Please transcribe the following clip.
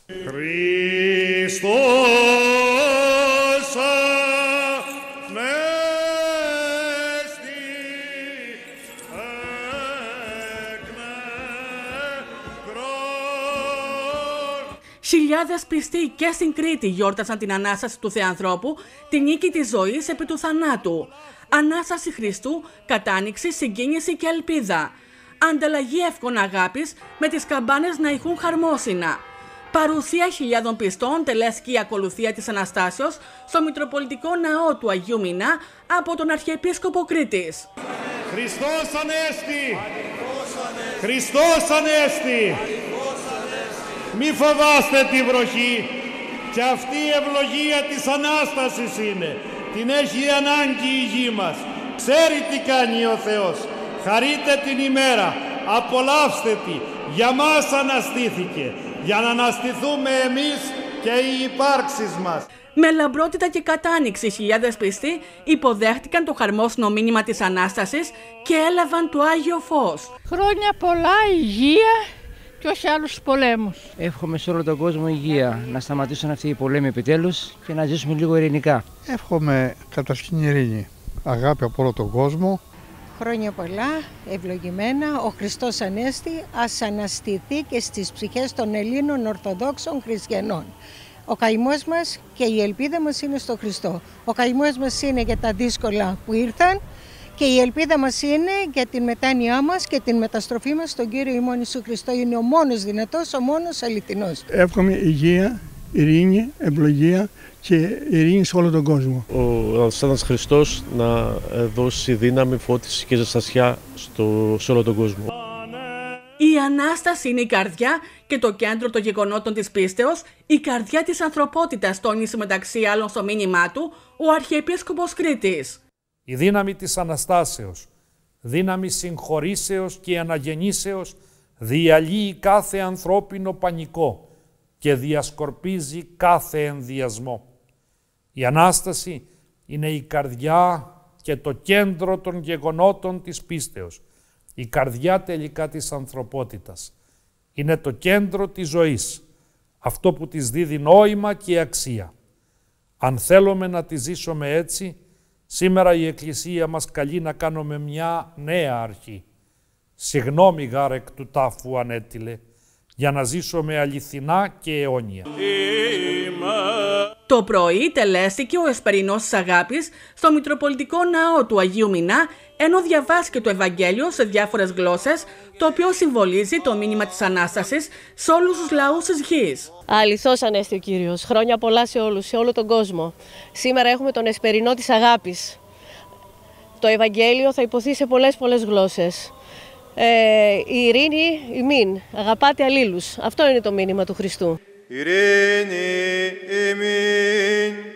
Χριστός Ανέστη εκ νεκρών. Χιλιάδες πιστοί και στην Κρήτη γιόρτασαν την Ανάσταση του Θεανθρώπου, τη νίκη της ζωής επί του θανάτου. Ανάσταση Χριστού, κατάνοιξη, συγκίνηση και ελπίδα. Ανταλλαγή εύκων αγάπης με τις καμπάνες να ηχούν χαρμόσυνα. Παρουσία χιλιάδων πιστών τελέσκει η ακολουθία της Αναστάσεως στο Μητροπολιτικό Ναό του Αγίου Μινά από τον Αρχιεπίσκοπο Κρήτης. Χριστός Ανέστη! Χριστός Ανέστη! Μη φοβάστε τη βροχή, και αυτή η ευλογία της Ανάστασης είναι. Την έχει ανάγκη η γη μας. Ξέρει τι κάνει ο Θεός. Χαρείτε την ημέρα, απολαύστε τη. Για μας αναστήθηκε, για να αναστηθούμε εμείς και οι υπάρξεις μας. Με λαμπρότητα και κατάνοιξη χιλιάδες πιστοί υποδέχτηκαν το χαρμόσυνο μήνυμα της Ανάστασης και έλαβαν το Άγιο Φως. Χρόνια πολλά, υγεία και όχι άλλους πολέμους. Εύχομαι σε όλο τον κόσμο υγεία, να σταματήσουν αυτοί οι πολέμοι επιτέλους και να ζήσουμε λίγο ειρηνικά. Εύχομαι καταρχήν ειρήνη, αγάπη από όλο τον κόσμο. Χρόνια πολλά, ευλογημένα, ο Χριστός Ανέστη ας αναστηθεί και στις ψυχές των Ελλήνων Ορθοδόξων Χριστιανών. Ο καημός μας και η ελπίδα μας είναι στο Χριστό. Ο καημός μας είναι για τα δύσκολα που ήρθαν και η ελπίδα μας είναι για την μετάνοιά μας και την μεταστροφή μας στον Κύριο ημών Ιησού Χριστό. Είναι ο μόνος δυνατός, ο μόνος αληθινός. Εύχομαι υγεία, ειρήνη, ευλογία και ειρήνη σε όλο τον κόσμο. Ο Αναστάτας Χριστός να δώσει δύναμη, φώτιση και ζεστασιά σε όλο τον κόσμο. Η Ανάσταση είναι η καρδιά και το κέντρο των γεγονότων της πίστεως, η καρδιά της ανθρωπότητας, τόνισε μεταξύ άλλων στο μήνυμά του ο Αρχιεπίσκοπος Κρήτης. Η δύναμη της Αναστάσεως, δύναμη συγχωρήσεως και αναγεννήσεως, διαλύει κάθε ανθρώπινο πανικό και διασκορπίζει κάθε ενδιασμό. Η Ανάσταση είναι η καρδιά και το κέντρο των γεγονότων της πίστεως, η καρδιά τελικά της ανθρωπότητας. Είναι το κέντρο της ζωής, αυτό που της δίδει νόημα και αξία. Αν θέλουμε να τη ζήσουμε έτσι, σήμερα η Εκκλησία μας καλεί να κάνουμε μια νέα αρχή. Συγγνώμη γάρεκ του τάφου ανέτειλε, για να ζήσουμε αληθινά και αιώνια. Το πρωί τελέστηκε ο Εσπερινός της Αγάπης στο Μητροπολιτικό Ναό του Αγίου Μινά, ενώ διαβάστηκε το Ευαγγέλιο σε διάφορες γλώσσες, το οποίο συμβολίζει το μήνυμα της Ανάστασης σε όλους τους λαούς της γης. Αληθώς Ανέστη ο Κύριος. Χρόνια πολλά σε όλους, σε όλο τον κόσμο. Σήμερα έχουμε τον Εσπερινό της Αγάπης. Το Ευαγγέλιο θα υποθεί σε πολλές γλώσσες. Η ειρήνη ημίν, αγαπάτε αλλήλους. Αυτό είναι το μήνυμα του Χριστού. Ειρήνη ημίν.